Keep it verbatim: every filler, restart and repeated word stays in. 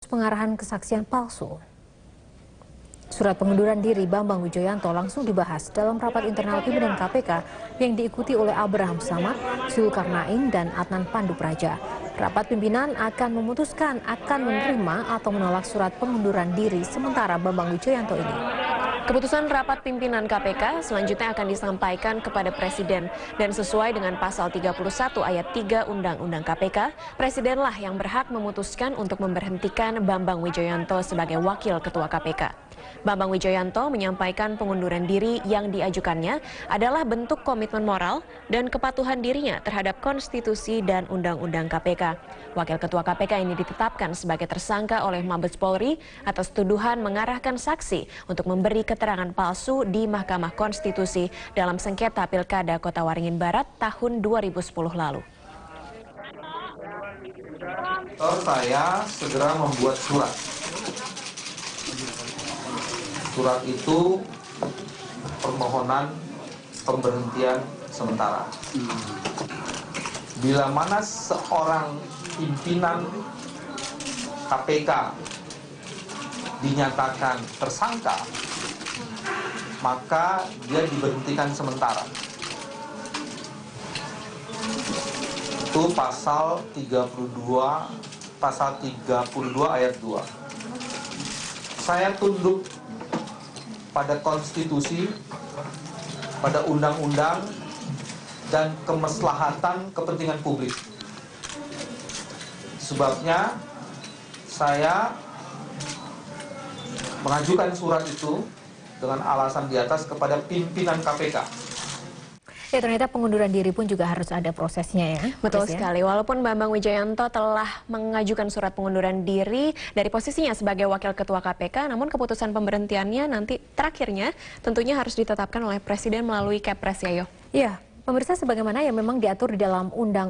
pengarahan kesaksian palsu. Surat pengunduran diri Bambang Wijoyanto langsung dibahas dalam rapat internal pimpinan K P K yang diikuti oleh Abraham Samad, Zulkarnain, dan Adnan Pandupraja. Rapat pimpinan akan memutuskan akan menerima atau menolak surat pengunduran diri sementara Bambang Wijoyanto ini. Keputusan rapat pimpinan K P K selanjutnya akan disampaikan kepada Presiden dan sesuai dengan pasal tiga puluh satu ayat tiga Undang-Undang K P K, Presidenlah yang berhak memutuskan untuk memberhentikan Bambang Wijoyanto sebagai Wakil Ketua K P K. Bambang Wijoyanto menyampaikan pengunduran diri yang diajukannya adalah bentuk komitmen moral dan kepatuhan dirinya terhadap konstitusi dan undang-undang K P K. Wakil Ketua K P K ini ditetapkan sebagai tersangka oleh Mabes Polri atas tuduhan mengarahkan saksi untuk memberi keterangan palsu di Mahkamah Konstitusi dalam sengketa Pilkada Kota Waringin Barat tahun dua ribu sepuluh lalu. Saya segera membuat surat. Surat itu permohonan pemberhentian sementara. Bila mana seorang pimpinan K P K dinyatakan tersangka, maka dia diberhentikan sementara. Itu pasal tiga puluh dua, pasal tiga puluh dua ayat dua. Saya tunduk pada konstitusi, pada undang-undang, dan kemaslahatan kepentingan publik. Sebabnya saya mengajukan surat itu dengan alasan di atas kepada pimpinan K P K. Ya, ternyata pengunduran diri pun juga harus ada prosesnya ya. Betul ya? sekali. Walaupun Bambang Wijoyanto telah mengajukan surat pengunduran diri dari posisinya sebagai Wakil Ketua K P K, namun keputusan pemberhentiannya nanti terakhirnya tentunya harus ditetapkan oleh Presiden melalui Kepres ya, Yo. Iya, pemirsa, sebagaimana yang memang diatur di dalam undang